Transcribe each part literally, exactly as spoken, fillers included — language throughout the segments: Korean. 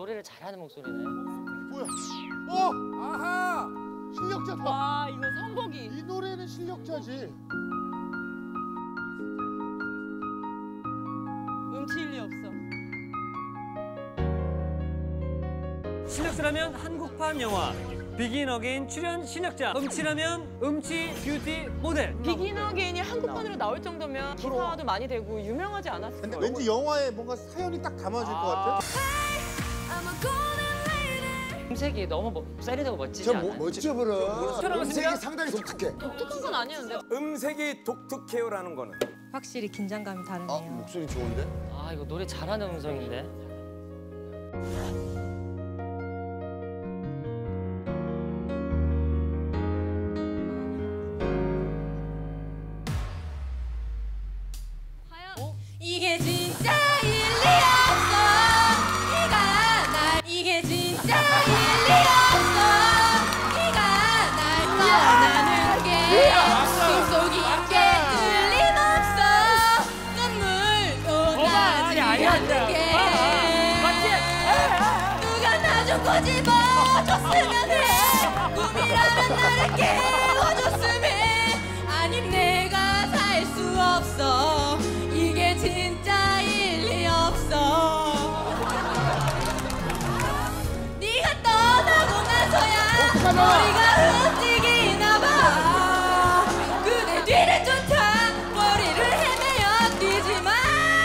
노래를 잘하는 목소리네. 뭐야? 어! 아하! 실력자다. 와 이거 선곡이. 이 노래는 실력자지. 음치일 리 없어. 실력자라면 한국판 영화 비긴 어게인 출연 실력자, 음치라면 음치 뷰티 모델. 비긴 어게인이 한국판으로 나올 정도면 기사도 많이 되고 유명하지 않았을까? 근데 왠지 영화에 뭔가 사연이 딱 담아질 것 같아. 음색이 너무 뭐, 세련되고 멋지지 저 않아요? 뭐, 멋져 보여. 촬영했습니다. 음색이 상당히 독특해. 독특한 건 아니었는데. 음색이 독특해요라는 거는 확실히 긴장감이 다르네요. 아, 목소리 좋은데? 아 이거 노래 잘하는 음성인데. 이게 진짜 일리 없어. 네가 날 이게 진짜 일리 없어. 네가 날 떠나는 게 속 있게 틀림없어. 눈물도 나지 않는 게 누가 나 좀 꼬집어줬으면 해. 꿈이라면 나를 깨워줬으면 해. 아님 내가 살 수 없어. 이게 진짜 일리 없어. 네가 떠나고 나서야 머리가 움직이나 봐. 그대 뒤를 쫓아 머리를 헤매어 뛰지만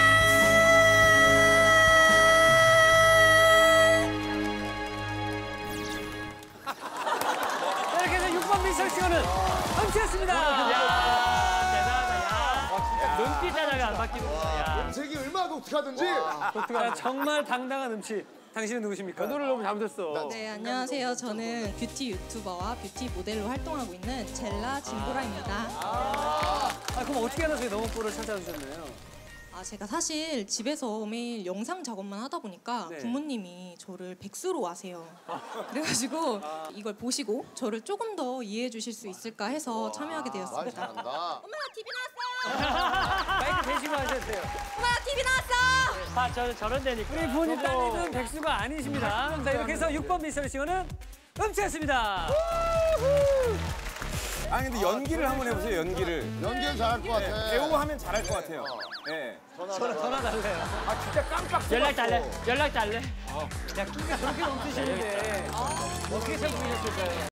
이렇게 해서 육 번 미션 시간은 음치였습니다. 야 대단하다. 야. 눈빛 하나가 안 바뀌는구나. 야. 음색이 얼마나 독특하든지. 자, 정말 당당한 음치. 당신은 누구십니까? 노래를 너무 잘못했어. 네, 안녕하세요. 저는 뷰티 유튜버와 뷰티 모델로 활동하고 있는 젤라 진보라입니다. 아, 그럼 어떻게 하나 저희 너머볼을 찾아주셨나요? 아, 제가 사실 집에서 매일 영상 작업만 하다 보니까 네. 부모님이 저를 백수로 아세요. 그래가지고 이걸 보시고 저를 조금 더 이해해 주실 수 있을까 해서 참여하게 말 되었습니다. 잘한다. 엄마 티비 나왔어! 마이크 대시고 하셨어요. 엄마 티비 나왔어! 아 저는 저런 데니까. 우리 부모님 따님은 백수가 아니십니다. 자, 이렇게 해서 육 번 미션 시간은 음치였습니다. 아니 근데 연기를 한번 해보세요. 연기를. 연기는 잘할 것 같아. 배우 하면 잘할 것 같아요. 예. 전화 달래요. 아 진짜 깜빡 연락 달래. 연락 달래. 야, 끼가 저렇게 넘치시는데 어떻게 참 보이셨을까요?